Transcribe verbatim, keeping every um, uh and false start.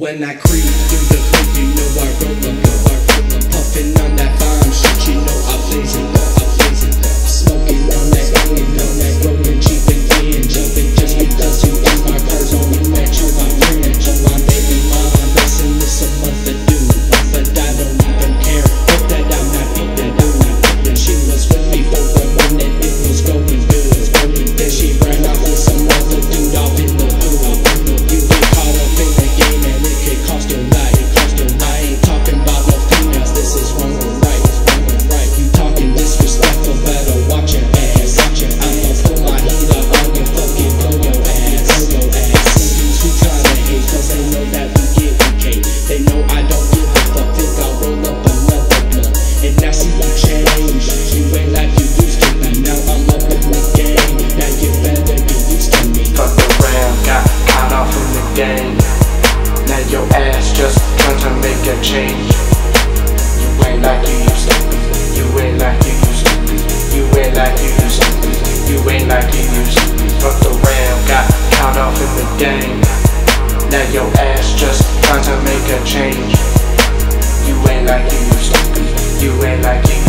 When I creep through the hood, you know I roll up, yo, I roll up. Puffin' on that fine shit, you know I blaze it up, I blaze it up. Smoking on that, rolling on that, rolling cheap and clean, jumping just because you in my person. You met you, my friend, you my baby mom. Listen, it's a month to do, but I don't even care. Hope that I'm not beat, that I'm not beat. She was with me for the one that it was going good, going good. She ran off with some other dude off in the hood. You get caught up in the game and it could cost your life, it cost your life. I ain't talking about no females, this is wrong or right, wrong or right. You talking disrespectful, better watch your ass, watch your ass. I'ma pull my heat up on you, fucking blow your ass, blow your ass. Some dudes who try to hate, cause they know that we get cake. They know I don't give a fuck, think I'll roll up another blunt. And now see you change, you ain't like you used to be. Now I'm up in the game, now you better get used to me. Fuck around, got caught off in the game. Now your ass just trying to make a change. You ain't like you used to be. You ain't like you used to be. You ain't like you used to be. You ain't like you used to be. Fuck around, got caught off in the game. Now your ass just trying to make a change. You ain't like you used to be. You ain't like you